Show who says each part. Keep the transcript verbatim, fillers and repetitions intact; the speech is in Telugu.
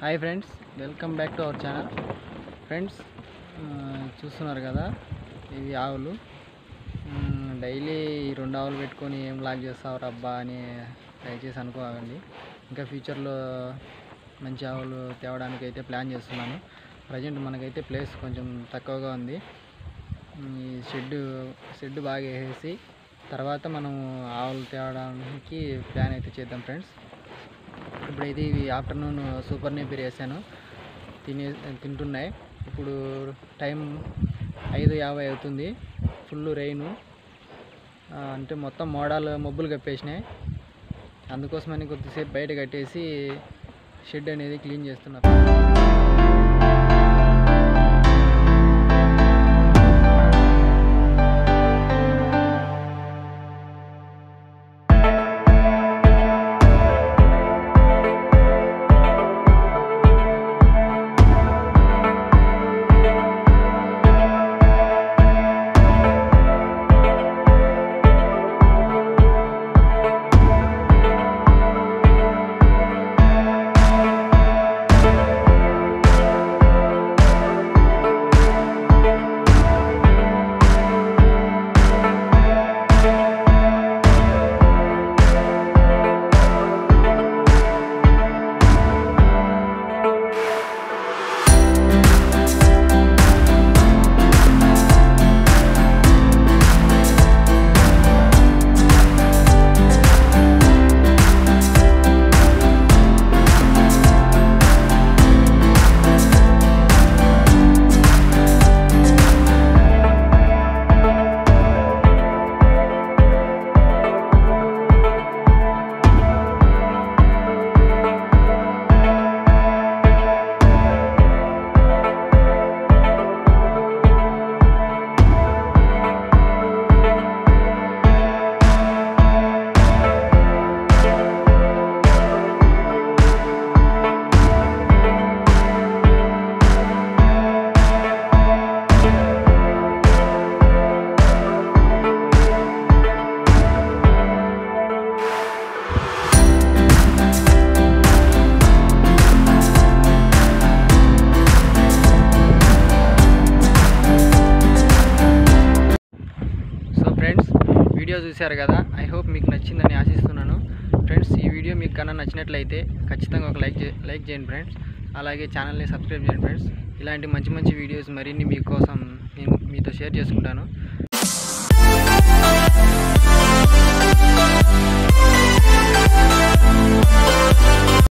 Speaker 1: Hi friends, welcome back to our channel. Friends, చూస్తున్నారు కదా, ఇవి ఆవులు. డైలీ రెండు ఆవులు పెట్టుకొని ఏం లాగ్ చేస్తావు అబ్బా అని దయచేసి అనుకోకండి. ఇంకా ఫ్యూచర్లో మంచి ఆవులు తేవడానికి అయితే ప్లాన్ చేస్తున్నాను. ప్రజెంట్ మనకైతే ప్లేస్ కొంచెం తక్కువగా ఉంది. ఈ షెడ్ షెడ్ బాగా వేసేసి తర్వాత మనం ఆవులు తేవడానికి ప్లాన్ అయితే చేద్దాం ఫ్రెండ్స్. ఇప్పుడైతే ఇవి ఆఫ్టర్నూన్ సూపర్ నేపియర్ వేసాను, తినే తింటున్నాయి. ఇప్పుడు టైం ఐదు యాభై అవుతుంది. ఫుల్ రెయిన్, అంటే మొత్తం మోడాలు మబ్బులు కప్పేసినాయి. అందుకోసమని కొద్దిసేపు బయట కట్టేసి షెడ్ అనేది క్లీన్ చేస్తున్నారు. ఫ్రెండ్స్, వీడియో చూశారు కదా, ఐ హోప్ మీకు నచ్చిందని ఆశిస్తున్నాను. ఫ్రెండ్స్, ఈ వీడియో మీకు కన్నా నచ్చినట్లయితే ఖచ్చితంగా ఒక లైక్ లైక్ చేయండి ఫ్రెండ్స్. అలాగే ఛానల్ని సబ్స్క్రైబ్ చేయండి ఫ్రెండ్స్. ఇలాంటి మంచి మంచి వీడియోస్ మరిన్ని మీకోసం నేను మీతో షేర్ చేసుకుంటాను.